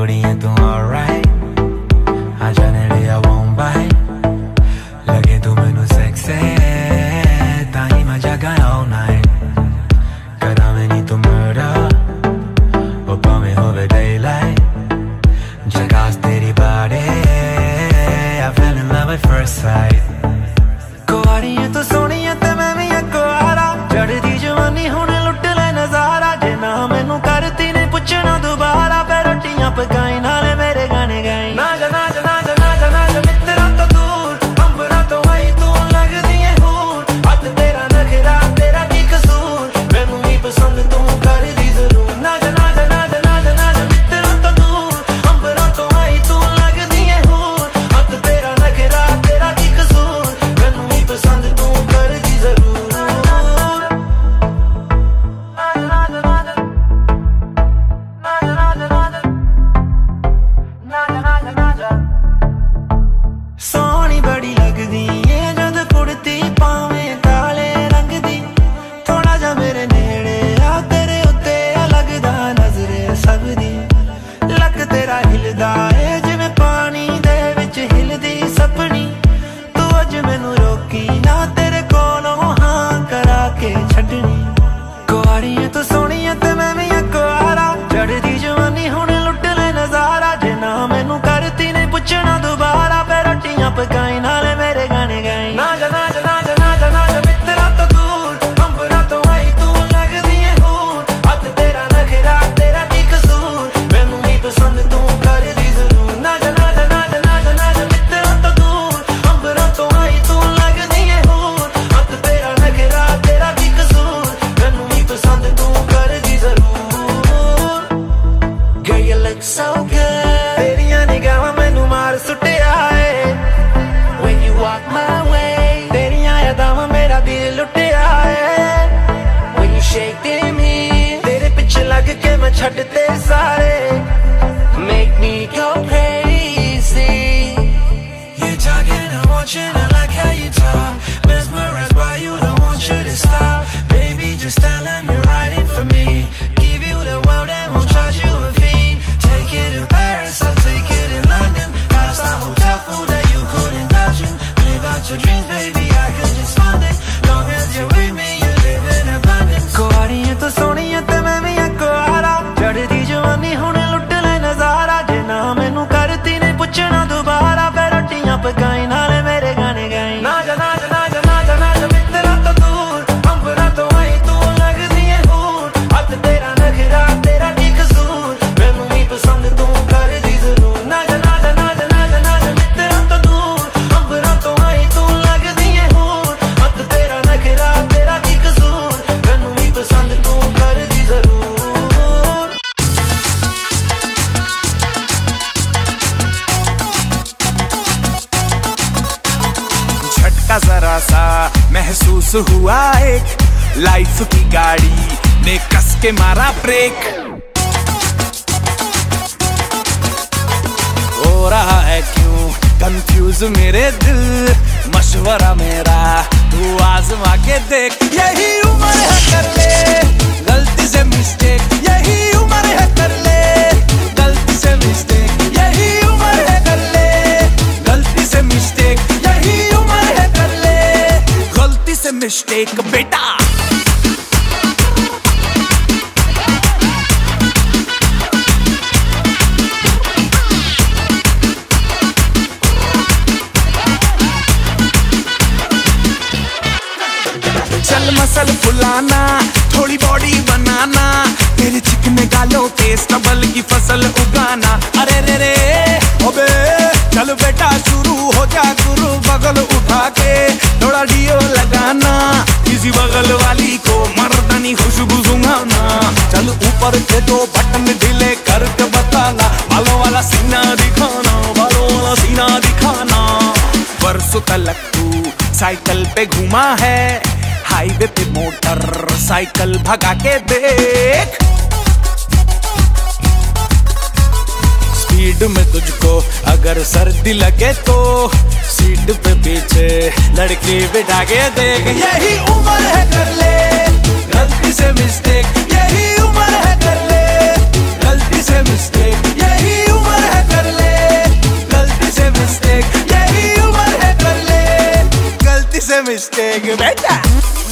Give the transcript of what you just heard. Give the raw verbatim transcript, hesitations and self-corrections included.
थोड़ी है तू alright, आ जाने दे I won't bite, लगे तू मैनू sexy, ताही मैं जगा all night, करा मैं नी तू murder, ओ पावे होवे daylight, जगास तेरी body, I fell in love at first sight. कुआरी है तू सोनी है ते मैं भी कुआरा, चढ़दी जवानी हुण लुट ले नजारा, जे ना मैनू करती नहीं पूछना दोबारा, फिर रोटियां पकाई नाले मेरे गाने गाई। ना जा ना जा ना जा ना जा ना जा मित्रा तो दूर, अंबरा तो आई तू लगदी है हूर, हथ तेरा नखरा तेरा की कसूर, मैनू ही पसंद तू कर दी जरूर। ना जा ना जा ना जा ना जा ना जा मित्रा तो दूर, अंबरा तो आई तू लगदी है हूर, हथ तेरा नखरा तेरा की कसूर, मैनू ही पसंद तू कर दी जरूर। सोनी बड़ी लगदी है जद कुड़ती पावे काले रंग दी, थोड़ा जा मेरे नेड़े आ तेरे उत्ते लगदा नजरे सब दी, लक तेरा हिलदा है जिवें पानी दे विच हिलदी सपनी, तू अज मैनू रोकी ना तेरे कोलों हां करा के छड्डनी। कुआरी है तू सोनी है ते मैं भी कुआरा, चढ़दी जवानी हुण लुट ले नजारा, जे ना मैनू करती नहीं पूछना दोबारा, फिर रोटियां पकाई नाले मेरे गाने गाई। ना जा ना जा ना जा ना जा ना जा मित्रा तो दूर, अंबरा तो आई तू लगदी है हूर, हथ तेरा नखरा तेरा की कसूर, मैनू ही पसंद तू कर दी जरूर। ना जा ना जा ना जा ना जा ना जा मित्रा तो दूर, अंबरा तो आई तू लगदी है हूर, हथ तेरा नखरा तेरा की कसूर, मैनू ही पसंद तू कर दी जरूर। Girl you look so good, तेरियां निगाहां मैनू मार सुटिया है, when you walk my way, तेरियां यादां मेरा दिल लुटिया है, when you shake me, तेरे पिछे लग के मैं छड्डते सारे, make me go crazy. You're talking, I'm watching, I like how you talk, mesmerized by you, don't want you to stop, baby just tell them you're riding for me, give you the world and won't charge you a fee, take it to Paris, I'll take it in London, five-star hotel food that you couldn't imagine, live out your dreams baby, I could just fund it, long as you're with me, you live in abundance. कुआरी है तू सोनी है ते मैं भी कुआरा, चढ़दी जवानी हुण लुट ले नजारा, जे ना मैनू करती नहीं पूछना दोबारा, फिर रोटियां पकाई नाले मेरे गाने गाई। ना जा ना जा ना जा ना जा ना जा मित्रा तो दूर, अंबरा तो आई तू लगदी है हूर, हथ तेरा नखरा तेरा की कसूर, मैनू ही पसंद तू कर दी जरूर। ना जा ना जा ना जा ना जा ना जा मित्रा तो दूर, अंबरा तो आई तू लगदी है हूर, हथ तेरा नखरा तेरा की कसूर, मैनू ही पसंद तू कर दी जरूर। झटका जरा सा महसूस हुआ एक, लाइफ की गाड़ी ने कस के मारा ब्रेक, हो रहा है क्यों कंफ्यूज मेरे दिल, मशवरा मेरा तू आजमा के देख, यही उम्र है कर ले गलती से मिस्टेक, यही उम्र है कर ले गलती से मिस्टेक, यही उम्र है कर ले गलती से मिस्टेक, यही उम्र है कर ले गलती से मिस्टेक बेटा। चल मसल फुलाना, थोड़ी बॉडी बनाना, तेरे चिकने गालों पे स्टबल की फसल उगाना, अरे रे रे ओबे चल बेटा शुरू हो जा गुरु, बगल उठा के थोड़ा डियो लगाना, किसी बगल वाली को मर्दानी खुशबू सुंघाना, चल ऊपर के दो बटन ढीले करके बताना, बालों वाला सीना दिखाना, बालों वाला सीना दिखाना। बरसों तलक तू साइकिल पे घूमा है, हाईवे पे मोटर साइकिल भगा के देख, स्पीड में तुझको अगर सर्दी लगे तो सीट पे पीछे लड़की बिठा के देख, यही उम्र है कर ले गलती से मिस्टेक, यही उम्र है कर ले गलती से मिस्टेक, यही उम्र मिस्टेक बेटा।